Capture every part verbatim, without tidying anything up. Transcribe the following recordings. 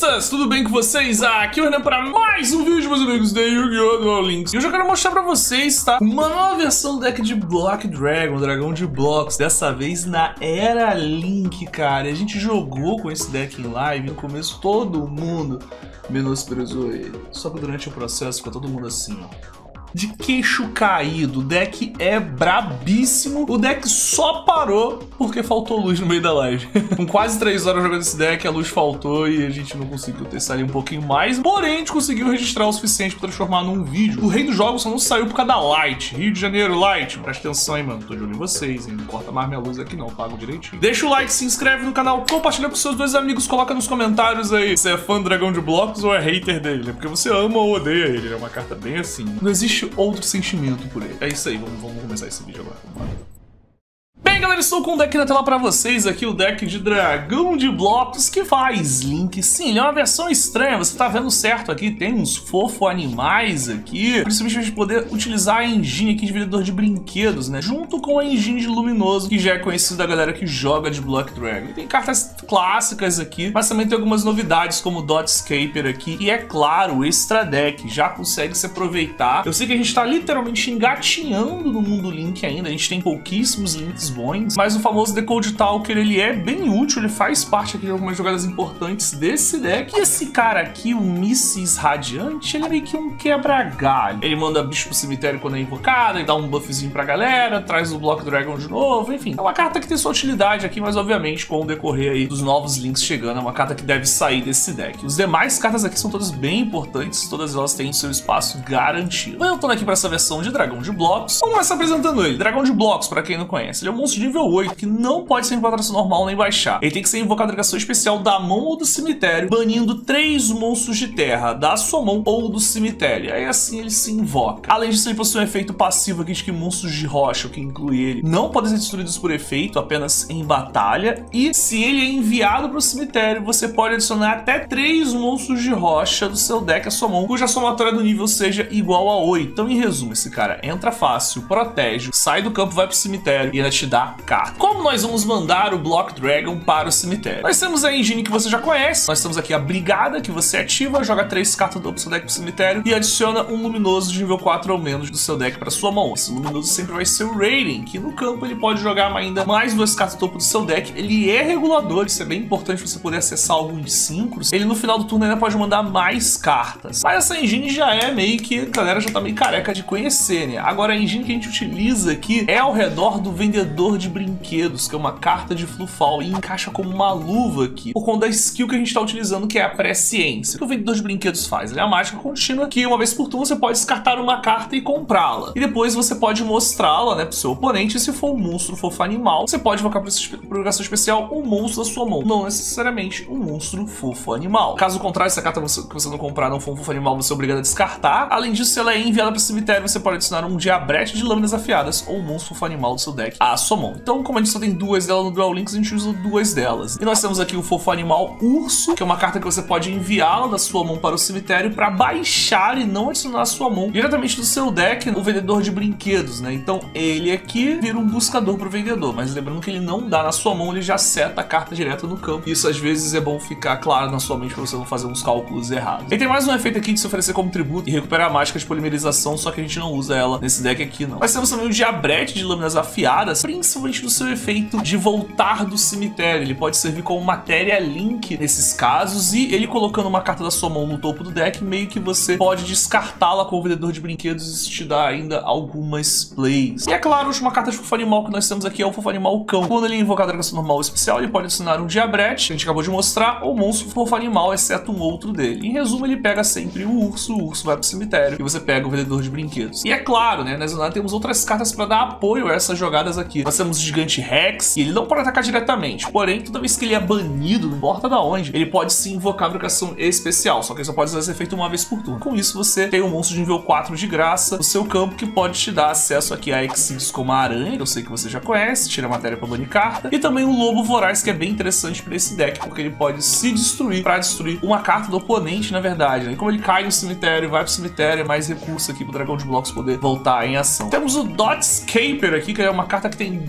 Belezas, tudo bem com vocês? Aqui é o Renan para mais um vídeo, meus amigos da Yu-Gi-Oh! Duel Links. E hoje eu quero mostrar pra vocês, tá? Uma nova versão do deck de Block Dragon, dragão de blocos. Dessa vez na Era Link, cara. E a gente jogou com esse deck em live. No começo todo mundo menosprezou ele. Só que durante o processo ficou todo mundo assim, ó, de queixo caído. O deck é brabíssimo. O deck só parou porque faltou luz no meio da live. Com quase três horas jogando esse deck, a luz faltou e a gente não conseguiu testar ele um pouquinho mais. Porém, a gente conseguiu registrar o suficiente para transformar num vídeo. O Rei dos Jogos só não saiu por causa da Light. Rio de Janeiro, Light. Presta atenção aí, mano. Tô de olho em vocês, hein? Não corta mais minha luz aqui não, pago direitinho. Deixa o like, se inscreve no canal, compartilha com seus dois amigos, coloca nos comentários aí se é fã do dragão de blocos ou é hater dele. É porque você ama ou odeia ele. É uma carta bem assim. Não existe outro sentimento por ele. É isso aí, vamos, vamos começar esse vídeo agora. Vamos lá. Bem, galera, estou com um deck na tela pra vocês aqui, o deck de dragão de blocos que faz Link. Sim, ele é uma versão estranha, você tá vendo certo aqui, tem uns fofo animais aqui, principalmente a gente poder utilizar a engine aqui de vendedor de brinquedos, né, junto com a engine de luminoso, que já é conhecido da galera que joga de Block Dragon. Tem cartas clássicas aqui, mas também tem algumas novidades, como o Dotscaper aqui, e é claro, o extra deck já consegue se aproveitar. Eu sei que a gente tá literalmente engatinhando no mundo Link ainda, a gente tem pouquíssimos Links bons, mas o famoso Decode Talker, ele é bem útil, ele faz parte aqui de algumas jogadas importantes desse deck. E esse cara aqui, o Missis Radiante, ele é meio que um quebra-galho. Ele manda bicho pro cemitério quando é invocado, ele dá um buffzinho pra galera, traz o Block Dragon de novo, enfim. É uma carta que tem sua utilidade aqui, mas obviamente com o decorrer aí dos novos Links chegando, é uma carta que deve sair desse deck. Os demais cartas aqui são todas bem importantes, todas elas têm seu espaço garantido. Voltando aqui pra essa versão de dragão de blocos, vamos começar apresentando ele. Dragão de blocos, pra quem não conhece, ele é um monstro de nível oito, que não pode ser invocado normal nem baixar. Ele tem que ser invocado em ligação especial da mão ou do cemitério, banindo três monstros de terra da sua mão ou do cemitério. Aí assim ele se invoca. Além disso, ele possui um efeito passivo aqui de que monstros de rocha, o que inclui ele, não podem ser destruídos por efeito, apenas em batalha. E se ele é enviado para o cemitério, você pode adicionar até três monstros de rocha do seu deck à sua mão, cuja somatória do nível seja igual a oito. Então, em resumo, esse cara entra fácil, protege, sai do campo, vai pro cemitério e ainda te dá carta. Como nós vamos mandar o Block Dragon para o cemitério? Nós temos a engine que você já conhece, nós temos aqui a Brigada, que você ativa, joga três cartas do seu deck pro cemitério e adiciona um luminoso de nível quatro ou menos do seu deck para sua mão. Esse luminoso sempre vai ser o Raiden, que no campo ele pode jogar ainda mais duas cartas do topo do seu deck. Ele é regulador, isso é bem importante você poder acessar alguns síncros. Ele no final do turno ainda pode mandar mais cartas. Mas essa engine já é meio que, a galera já tá meio careca de conhecer, né? Agora a engine que a gente utiliza aqui é ao redor do vendedor de brinquedos, que é uma carta de Flufal e encaixa como uma luva aqui, por conta da skill que a gente está utilizando, que é a presciência. O que o vendedor de brinquedos faz? Ele é a mágica contínua que uma vez por turno você pode descartar uma carta e comprá-la. E depois você pode mostrá-la, né, pro seu oponente, e se for um monstro, fofo animal, você pode invocar por ligação especial um monstro da sua mão, não necessariamente um monstro fofo animal. Caso contrário, se a carta você, que você não comprar não for um fofo animal, você é obrigado a descartar. Além disso, se ela é enviada para o cemitério, você pode adicionar um diabrete de lâminas afiadas ou um monstro fofo animal do seu deck à sua mão. Então, como a gente só tem duas delas no Duel Links, a gente usa duas delas. E nós temos aqui o fofo animal Urso, que é uma carta que você pode enviá-la da sua mão para o cemitério para baixar e não adicionar a sua mão diretamente do seu deck, o vendedor de brinquedos, né? Então ele aqui vira um buscador para o vendedor, mas lembrando que ele não dá na sua mão, ele já seta a carta direto no campo. Isso às vezes é bom ficar claro na sua mente para você não fazer uns cálculos errados. E tem mais um efeito aqui de se oferecer como tributo e recuperar a mágica de polimerização, só que a gente não usa ela nesse deck aqui, não. Nós temos também o diabrete de lâminas afiadas, principalmente do seu efeito de voltar do cemitério. Ele pode servir como matéria Link nesses casos, e ele colocando uma carta da sua mão no topo do deck, meio que você pode descartá-la com o vendedor de brinquedos, e isso te dá ainda algumas plays. E é claro, a última carta de fofo animal que nós temos aqui é o fofo animal Cão. Quando ele é invocado na ligação normal ou especial, ele pode adicionar um diabrete, que a gente acabou de mostrar, ou monstro fofo animal, exceto um outro dele. Em resumo, ele pega sempre o urso, o urso vai pro cemitério, e você pega o vendedor de brinquedos. E é claro, né, nós temos outras cartas para dar apoio a essas jogadas aqui. Nós temos o Gigante Rex, e ele não pode atacar diretamente, porém, toda vez que ele é banido, não importa da onde, ele pode sim invocar a invocação especial, só que ele só pode usar esse efeito uma vez por turno. Com isso, você tem um monstro de nível quatro de graça no seu campo, que pode te dar acesso aqui a Exils como a Aranha, que eu sei que você já conhece, tira a matéria para banir carta, e também o Lobo Voraz, que é bem interessante para esse deck, porque ele pode se destruir para destruir uma carta do oponente, na verdade, né? E como ele cai no cemitério, vai pro cemitério, é mais recurso aqui pro dragão de blocos poder voltar em ação. Temos o Dotscaper aqui, que é uma carta que tem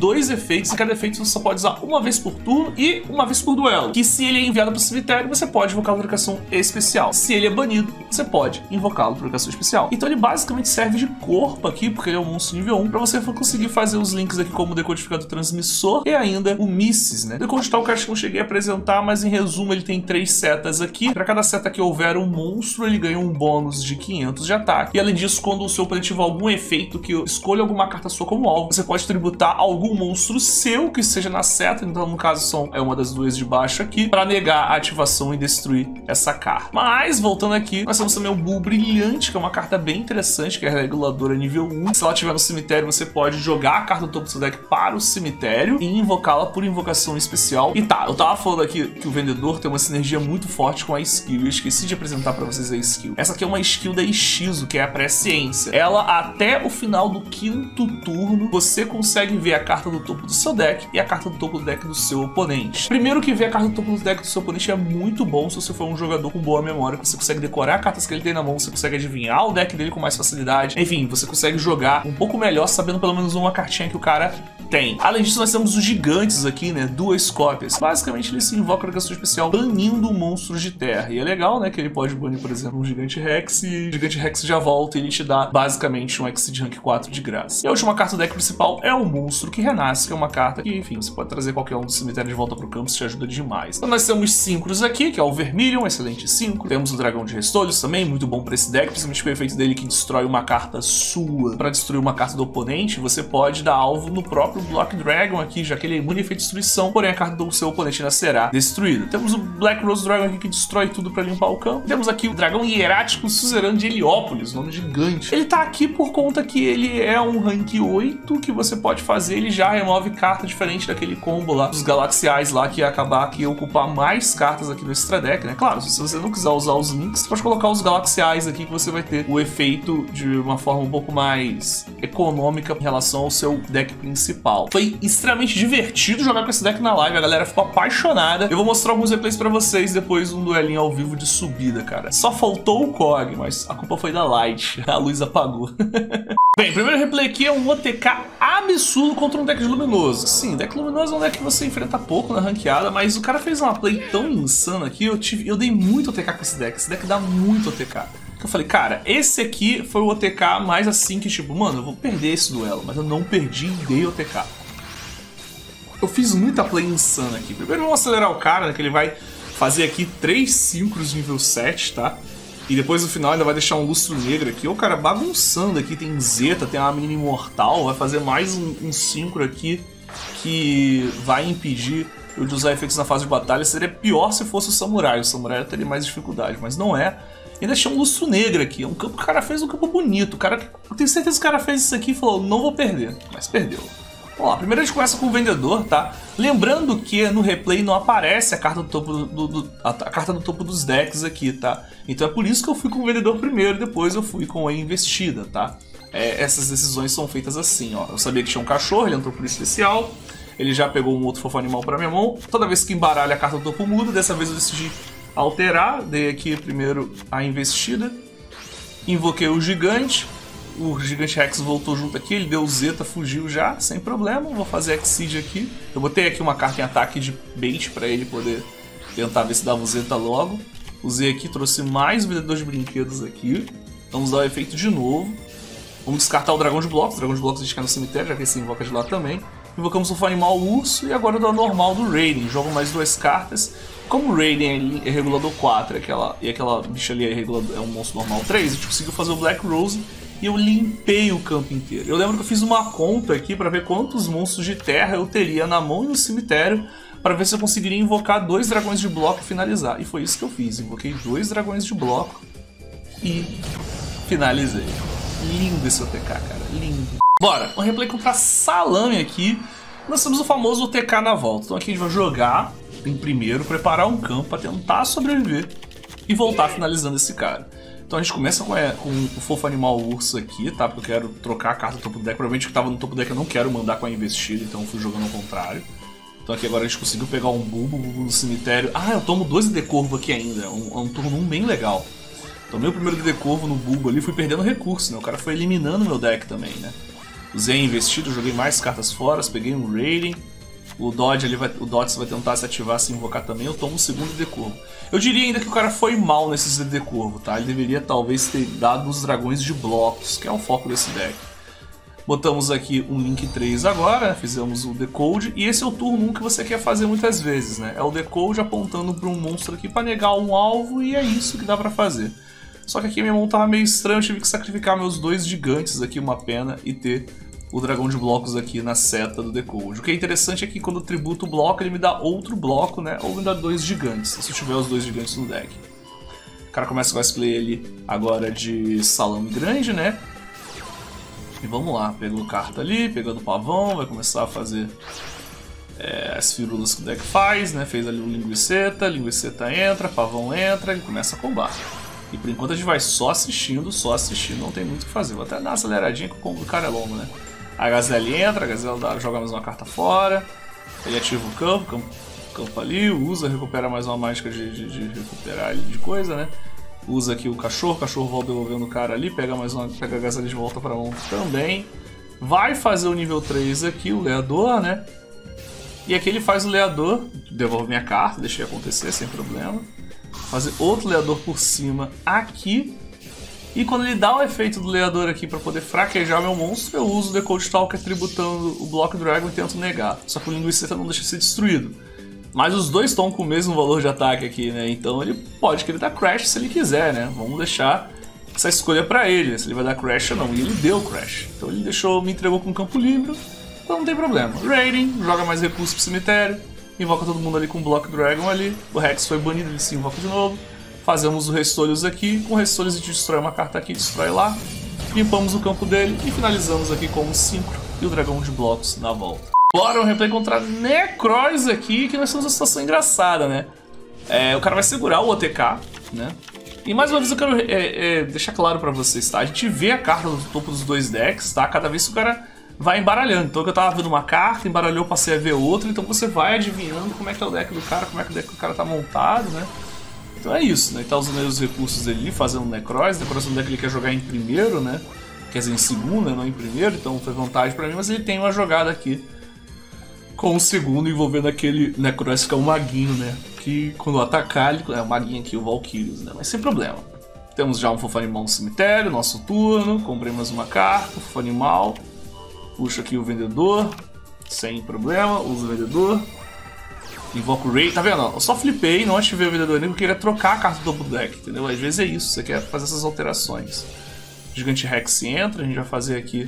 dois efeitos e cada efeito você só pode usar uma vez por turno e uma vez por duelo. Que se ele é enviado pro cemitério, você pode invocar uma invocação especial. Se ele é banido, você pode invocá-lo por invocação especial. Então ele basicamente serve de corpo aqui, porque ele é um monstro nível um, pra você conseguir fazer os links aqui como o decodificador transmissor e ainda o Misses, né? Decodificar o que eu acho que eu não cheguei a apresentar, mas em resumo ele tem três setas aqui. Pra cada seta que houver um monstro, ele ganha um bônus de quinhentos de ataque. E além disso, quando o seu oponente tiver algum efeito que escolha alguma carta sua como alvo, você pode tributar algum monstro seu que seja na seta, então no caso são, é uma das duas de baixo aqui, pra negar a ativação e destruir essa carta. Mas, voltando aqui, nós temos também o Bull Brilhante, que é uma carta bem interessante, que é a reguladora nível um. Se ela estiver no cemitério, você pode jogar a carta do topo do seu deck para o cemitério e invocá-la por invocação especial. E tá, eu tava falando aqui que o vendedor tem uma sinergia muito forte com a skill, eu esqueci de apresentar pra vocês a skill. Essa aqui é uma skill da Ishizu, que é a presciência. Ela, até o final do quinto turno, você consegue ver a carta do topo do seu deck e a carta do topo do deck do seu oponente. Primeiro que ver a carta do topo do deck do seu oponente é muito bom se você for um jogador com boa memória, que você consegue decorar cartas que ele tem na mão, você consegue adivinhar o deck dele com mais facilidade. Enfim, você consegue jogar um pouco melhor sabendo pelo menos uma cartinha que o cara tem. Além disso, nós temos os gigantes aqui, né? Duas cópias. Basicamente, ele se invoca a invocação especial banindo monstros de terra. E é legal, né? Que ele pode banir, por exemplo, um gigante Rex e o gigante Rex já volta e ele te dá basicamente um Exceed Rank quatro de graça. E a última carta do deck principal é o Monstro que Renasce, que é uma carta que, enfim, você pode trazer qualquer um do cemitério de volta pro campo, isso te ajuda demais. Então nós temos Synchros aqui, que é o Vermilion, um excelente cinco. Temos o Dragão de Restolhos também, muito bom pra esse deck, principalmente com o efeito dele que destrói uma carta sua pra destruir uma carta do oponente. Você pode dar alvo no próprio Block Dragon aqui, já que ele é imune a efeito de destruição, porém a carta do seu oponente ainda será destruída. Temos o Black Rose Dragon aqui que destrói tudo pra limpar o campo. Temos aqui o Dragão Hierático Suzerano de Heliópolis, nome gigante. Ele tá aqui por conta que ele é um rank oito, que você pode fazer, ele já remove carta diferente daquele combo lá, dos Galaxiais lá, que ia acabar que ia ocupar mais cartas aqui no Extra Deck, né? Claro, se você não quiser usar os links, você pode colocar os Galaxiais aqui que você vai ter o efeito de uma forma um pouco mais econômica em relação ao seu deck principal. Foi extremamente divertido jogar com esse deck na live, a galera ficou apaixonada. Eu vou mostrar alguns replays pra vocês depois, um duelinho ao vivo de subida, cara. Só faltou o C O G, mas a culpa foi da Light, a luz apagou. Bem, primeiro replay aqui é um O T K absurdo contra um deck de Luminoso. Sim, deck Luminoso é um deck que você enfrenta pouco na ranqueada, mas o cara fez uma play tão insana aqui, eu, tive, eu dei muito O T K com esse deck. Esse deck dá muito O T K. Eu falei, cara, esse aqui foi o O T K mais assim que tipo, mano, eu vou perder esse duelo, mas eu não perdi e dei O T K. Eu fiz muita play insana aqui. Primeiro vamos acelerar o cara, né, que ele vai fazer aqui três Synchros nível sete, tá? E depois no final ainda vai deixar um Lustro Negro aqui. O cara bagunçando aqui, tem Zeta, tem uma menina imortal, vai fazer mais um, um Synchro aqui que vai impedir eu de usar efeitos na fase de batalha. Seria pior se fosse o Samurai, o Samurai teria mais dificuldade, mas não é. E ainda tinha um Lustro Negro aqui, é um campo que o cara fez, um campo bonito. O cara, eu tenho certeza que o cara fez isso aqui e falou, não vou perder, mas perdeu. Vamos lá, primeiro a gente começa com o vendedor, tá? Lembrando que no replay não aparece a carta do topo, do, do, a, a carta do topo dos decks aqui, tá? Então é por isso que eu fui com o vendedor primeiro, depois eu fui com a investida, tá? É, essas decisões são feitas assim, ó. Eu sabia que tinha um cachorro, ele entrou por especial, ele já pegou um outro fofo animal pra minha mão. Toda vez que embaralha a carta do topo muda, dessa vez eu decidi alterar, dei aqui primeiro a investida, invoquei o gigante. O gigante Rex voltou junto aqui, ele deu Zeta, fugiu já, sem problema. Vou fazer Exceed aqui. Eu botei aqui uma carta em ataque de bait pra ele poder tentar ver se dava o Zeta logo. Usei aqui, trouxe mais um vendedor de brinquedos aqui. Vamos dar o efeito de novo. Vamos descartar o dragão de blocos. O dragão de blocos a gente cai no cemitério, já que esse invoca de lá também. Invocamos o animal urso e agora eu dou a normal do Raiden. Jogo mais duas cartas. Como o Raiden é regulador quatro aquela, e aquela bicha ali é, regulador, é um monstro normal três, a gente conseguiu fazer o Black Rose. E eu limpei o campo inteiro. Eu lembro que eu fiz uma conta aqui para ver quantos monstros de terra eu teria na mão e no cemitério, para ver se eu conseguiria invocar dois dragões de bloco e finalizar. E foi isso que eu fiz. Invoquei dois dragões de bloco e finalizei. Lindo esse O T K, cara. Lindo. Bora. Um replay contra Salame aqui. Nós temos o famoso O T K na volta. Então aqui a gente vai jogar em primeiro, preparar um campo para tentar sobreviver e voltar finalizando esse cara. Então a gente começa com, é, com o fofo animal urso aqui, tá? Porque eu quero trocar a carta do topo do deck. Provavelmente o que estava no topo do deck eu não quero mandar com a investida, então eu fui jogando ao contrário. Então aqui agora a gente conseguiu pegar um bulbo, bulbo no cemitério. Ah, eu tomo dois D D Corvo aqui ainda, é um, é um turno um bem legal. Tomei o primeiro D D Corvo no bulbo ali, fui perdendo recurso, né? O cara foi eliminando meu deck também, né? Usei investido, joguei mais cartas fora, peguei um rating. O Dodge ali vai, o Dodge vai tentar se ativar, se invocar também. Eu tomo um segundo D D Corvo. Eu diria ainda que o cara foi mal nesses D D Corvo, tá? Ele deveria talvez ter dado os dragões de blocos, que é o foco desse deck. Botamos aqui um Link três agora, fizemos o Decode, e esse é o turno um que você quer fazer muitas vezes, né? É o Decode apontando para um monstro aqui para negar um alvo, e é isso que dá para fazer. Só que aqui minha mão tava meio estranha, eu tive que sacrificar meus dois gigantes aqui, uma pena, e ter o dragão de blocos aqui na seta do Decode. O que é interessante é que quando eu tributo o bloco, ele me dá outro bloco, né? Ou me dá dois gigantes, se eu tiver os dois gigantes no deck. O cara começa com a play ali agora de salame grande, né? E vamos lá, pegou carta ali, pegando o pavão, vai começar a fazer é, as firulas que o deck faz, né? Fez ali o linguiceta, linguiceta entra, pavão entra e começa a combar. E por enquanto a gente vai só assistindo, só assistindo, não tem muito o que fazer. Vou até dar uma aceleradinha que o combo do cara é longo, né? A Gazelle entra, a Gazelle dá, joga mais uma carta fora, ele ativa o campo, campo, campo ali, usa, recupera mais uma mágica de, de, de recuperar ali de coisa, né? Usa aqui o cachorro, o cachorro volta devolvendo o cara ali, pega mais uma, pega a Gazelle de volta pra mão também. Vai fazer o nível três aqui, o leador, né? E aqui ele faz o leador, devolve minha carta, deixei acontecer sem problema. Fazer outro leador por cima aqui. E quando ele dá o efeito do leador aqui pra poder fraquejar meu monstro, eu uso o Decode Stalker tributando o Block Dragon e tento negar. Só que o linguiceta não deixa de ser destruído. Mas os dois estão com o mesmo valor de ataque aqui, né? Então ele pode querer dar Crash se ele quiser, né? Vamos deixar essa escolha pra ele, né? Se ele vai dar Crash ou não. E ele deu Crash. Então ele deixou, me entregou com campo livre. Então não tem problema. Rating, joga mais recursos pro cemitério. Invoca todo mundo ali com o Block Dragon ali. O Rex foi banido, ele se invoca de novo. Fazemos o Restolhos aqui. Com o Restolhos a gente destrói uma carta aqui, destrói lá. Limpamos o campo dele e finalizamos aqui com o Synchro e o Dragão de Blocos na volta. Bora, um replay contra Necroz aqui, que nós temos uma situação engraçada, né? É, o cara vai segurar o O T K, né? E mais uma vez eu quero é, é, deixar claro pra vocês, tá? A gente vê a carta no topo dos dois decks, tá? Cada vez que o cara vai embaralhando. Então eu tava vendo uma carta, embaralhou, passei a ver outra, então você vai adivinhando como é que é o deck do cara, como é que o deck do cara tá montado, né? Então é isso, né? Ele tá usando aí os recursos dele, fazendo Necroz. Necroz é um deck que ele quer jogar em primeiro, né? Quer dizer, em segundo, né? Não em primeiro, então foi vantagem pra mim, mas ele tem uma jogada aqui com o segundo envolvendo aquele Necroz que é um maguinho, né? Que quando atacar, ele é o maguinho aqui, o Valkyrios, né? Mas sem problema. Temos já um Fofo Animal no cemitério, nosso turno. Comprei mais uma carta, Fofo Animal. Puxa aqui o vendedor, sem problema, uso o vendedor. Invoco o Ray, tá vendo? Eu só flipei, não ativei o vendedor nem porque eu queria trocar a carta do topo do deck, entendeu? Às vezes é isso, você quer fazer essas alterações. Gigante Rex entra, a gente vai fazer aqui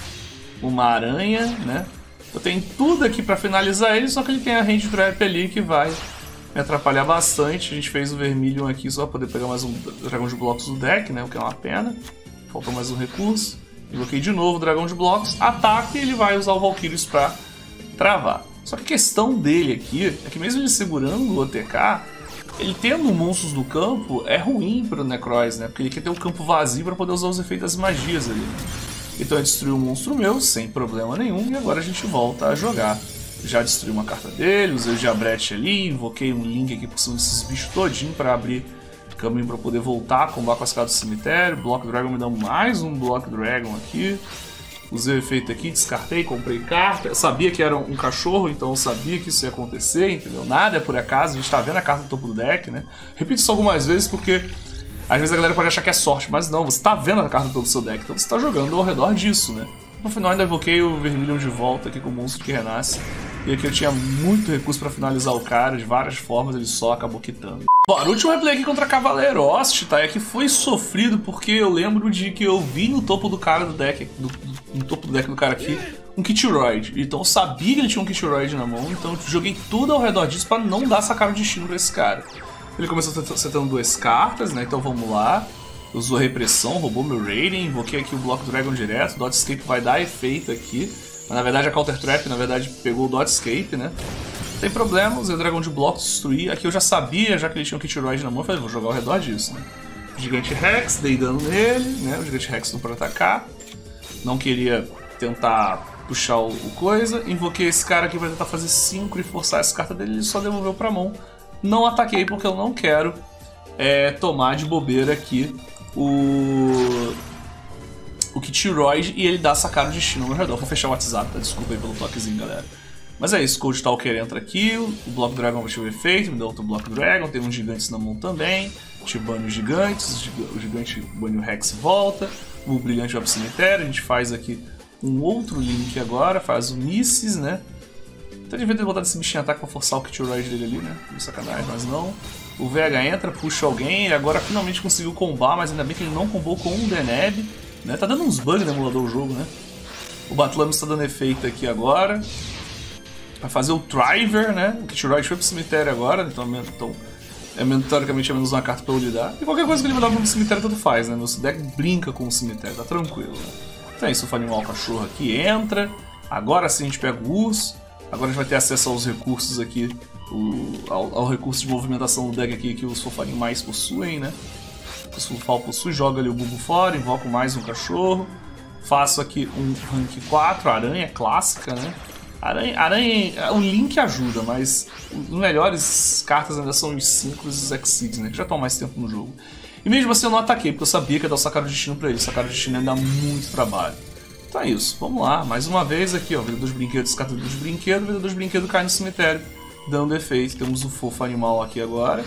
uma aranha, né? Eu tenho tudo aqui pra finalizar ele, só que ele tem a range trap ali que vai me atrapalhar bastante. A gente fez o Vermilion aqui só pra poder pegar mais um dragão de blocos do deck, né? O que é uma pena. Faltou mais um recurso. Invoquei de novo o dragão de blocos. Ataque e ele vai usar o Valkyrios pra travar. Só que a questão dele aqui é que mesmo ele segurando o O T K, ele tendo monstros no campo é ruim pro Necroz, né? Porque ele quer ter o campo vazio pra poder usar os efeitos das magias ali. Então eu destruí um monstro meu, sem problema nenhum, e agora a gente volta a jogar. Já destruí uma carta dele, usei o Diabrete ali, invoquei um Link aqui por cima desses bichos todinho para abrir caminho para poder voltar, combar com as cartas do cemitério. Block Dragon me dá mais um Block Dragon aqui. Usei o efeito aqui, descartei, comprei carta. Eu sabia que era um cachorro, então eu sabia que isso ia acontecer, entendeu? Nada é por acaso, a gente tá vendo a carta no topo do deck, né? Repito isso algumas vezes porque às vezes a galera pode achar que é sorte, mas não, você tá vendo a carta do seu deck, então você tá jogando ao redor disso, né? No final ainda invoquei o Vermilion de volta aqui com o monstro que renasce. E aqui eu tinha muito recurso pra finalizar o cara, de várias formas, ele só acabou quitando. Bora, último replay aqui contra Cavaleirost, tá? E aqui foi sofrido porque eu lembro de que eu vi no topo do cara do deck, do, no topo do deck do cara aqui, um Kitoroid. Então eu sabia que ele tinha um Kitoroid na mão, então eu joguei tudo ao redor disso pra não dar essa cara de destino pra esse cara. Ele começou setando duas cartas, né? Então vamos lá. Usou repressão, roubou meu rating, invoquei aqui o Block Dragon direto. Dodge Escape vai dar efeito aqui. Mas na verdade a Counter Trap, na verdade, pegou o Dodge Escape, né? Não tem problema, usei o Dragão de Blocos, destruí. Aqui eu já sabia, já que ele tinha um Kitoroid na mão, eu falei, vou jogar ao redor disso, né? Gigante Rex, dei dano nele, né? O Gigante Rex não pode atacar. Não queria tentar puxar o, o coisa. Invoquei esse cara aqui pra tentar fazer cinco e forçar essa carta dele, ele só devolveu pra mão. Não ataquei porque eu não quero é, tomar de bobeira aqui o, o Kitiroid e ele dá sacar o destino ao meu redor. Vou fechar o WhatsApp, tá? Desculpa aí pelo toquezinho, galera. Mas é isso, Cold Talker entra aqui, o Block Dragon vai ter o efeito, me dá outro Block Dragon, tem uns gigantes na mão também. Te banho os gigantes, o gigante banho o Rex e volta, o brilhante vai pro cemitério, a gente faz aqui um outro Link agora, faz o Misses, né? Até devia ter botado esse bichinho em ataque pra forçar o Kitiroid dele ali, né? Que sacanagem, mas não. O V H entra, puxa alguém, ele agora finalmente conseguiu combar, mas ainda bem que ele não combou com o Deneb, né? Tá dando uns bugs no emulador o jogo, né? O Batlamus tá dando efeito aqui agora. Vai fazer o Driver, né? O Kitiroid foi pro cemitério agora, então, então é, teoricamente é menos uma carta pra eu lidar. E qualquer coisa que ele mandar pro cemitério tanto faz, né? Meu deck brinca com o cemitério, tá tranquilo, né? Então é isso, o animal cachorro aqui entra. Agora sim a gente pega o urso. Agora a gente vai ter acesso aos recursos aqui, o, ao, ao recurso de movimentação do deck aqui que os fofanimais possuem, né? O Sulfal possui, joga ali o Bubo fora, invoco mais um cachorro. Faço aqui um rank quatro, aranha clássica, né? Aranha, aranha, o Link ajuda, mas os melhores cartas ainda são os cinco e os Exceeds, né? Que já estão mais tempo no jogo. E mesmo assim eu não ataquei, porque eu sabia que ia dar o Sacar o Destino pra ele. O Sacar o Destino ia dar muito trabalho. Então é isso, vamos lá. Mais uma vez aqui, ó, vida dos brinquedos, carta dos brinquedos, vida dos brinquedos cai no cemitério, dando efeito. Temos o fofo animal aqui agora.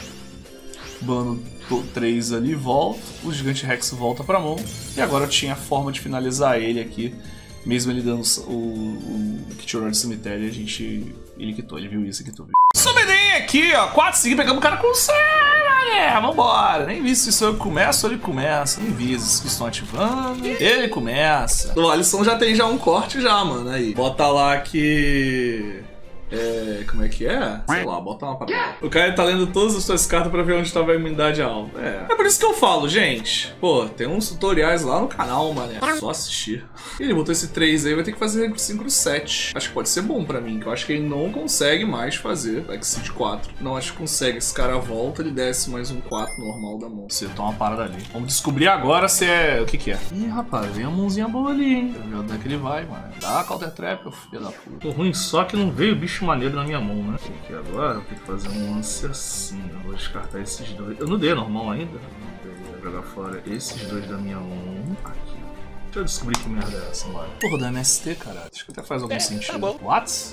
Bano três ali, volta. O gigante Rex volta pra mão. E agora eu tinha a forma de finalizar ele aqui. Mesmo ele dando o, o, o Kitiroid do cemitério, a gente... Ele quitou, ele viu isso e quitou. Sobedem aqui, ó, quatro seguidos, pegamos o cara com cem, né? Vambora. Nem vi se isso eu começo ou ele começa. Nem vi esses que estão ativando. Ele começa. O Alisson já tem já um corte já, mano, aí. Bota lá que... É... Como é que é? Sei lá, bota uma papel. O cara tá lendo todas as suas cartas pra ver onde tava a imunidade alta. É. É por isso que eu falo, gente. Pô, tem uns tutoriais lá no canal, mano. É só assistir. Ele botou esse três aí, vai ter que fazer cinco sete. Acho que pode ser bom pra mim, que eu acho que ele não consegue mais fazer Exceed quatro. Não, acho que consegue. Esse cara volta, ele desce mais um quatro normal da mão. Você toma uma parada ali. Vamos descobrir agora se é... O que que é? Ih, rapaz, vem uma mãozinha boa ali, hein? Quero ver onde é que ele vai, mano. Dá a Counter Trap, filho da puta. Tô ruim só que não veio bicho maneiro na minha mão, né? Aqui agora eu tenho que fazer um lance assim. Eu vou descartar esses dois. Eu não dei normal ainda. Eu vou jogar fora esses dois da minha mão. Aqui. Deixa eu descobrir que merda é essa, mano. Porra, da M S T, caralho. Acho que até faz algum é, sentido. Tá bom. What?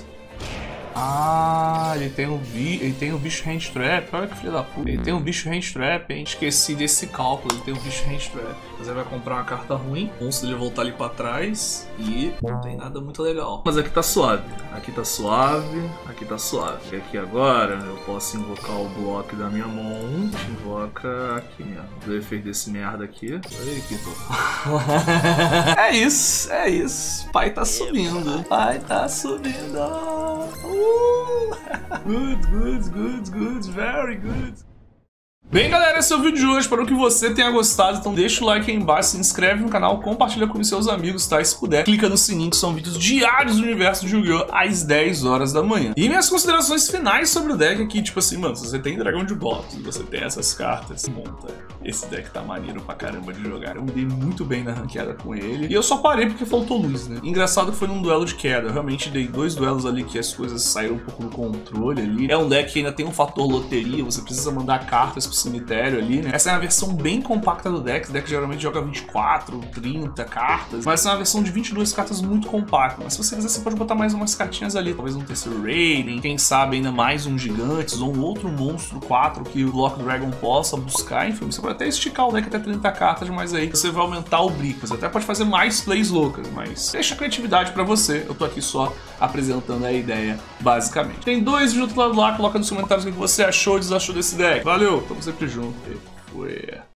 Ah, ele tem o bi... ele tem o bicho Hand Trap. Olha que filho da puta. Ele tem o bicho Hand Trap, hein? Esqueci desse cálculo. Ele tem o bicho Hand Trap. Mas aí vai comprar uma carta ruim. Bom se ele voltar ali pra trás. E não tem nada muito legal. Mas aqui tá suave. Aqui tá suave. Aqui tá suave. E aqui agora eu posso invocar o bloco da minha mão. Invoca aqui mesmo. O efeito desse merda aqui. Aí que tô. É isso, é isso. Pai tá subindo. Pai tá subindo. Uh. Good, good, good, good, very good. Bem, galera, esse é o vídeo de hoje. Espero que você tenha gostado. Então deixa o like aí embaixo, se inscreve no canal, compartilha com os seus amigos, tá? E se puder, clica no sininho, que são vídeos diários do universo de Yu-Gi-Oh! Às dez horas da manhã. E minhas considerações finais sobre o deck aqui, tipo assim, mano, se você tem dragão de blocos, você tem essas cartas, monta. Esse deck tá maneiro pra caramba de jogar. Eu me dei muito bem na ranqueada com ele. E eu só parei porque faltou luz, né? Engraçado que foi num duelo de queda. Eu realmente dei dois duelos ali que as coisas saíram um pouco do controle ali. É um deck que ainda tem um fator loteria, você precisa mandar cartas pro cemitério ali, né? Essa é uma versão bem compacta do deck. O deck geralmente joga vinte e quatro, trinta cartas, mas essa é uma versão de vinte e duas cartas muito compacta. Mas se você quiser, você pode botar mais umas cartinhas ali, talvez um terceiro Raiden, quem sabe ainda mais um Gigantes ou um outro monstro quatro que o Block Dragon possa buscar. Enfim, você pode até esticar o deck até trinta cartas, mas aí você vai aumentar o brick. Você até pode fazer mais plays loucas, mas deixa a criatividade pra você. Eu tô aqui só apresentando a ideia, basicamente. Tem dois de outro lado lá, coloca nos comentários o que você achou e desachou desse deck. Valeu, tamo sempre junto. E foi.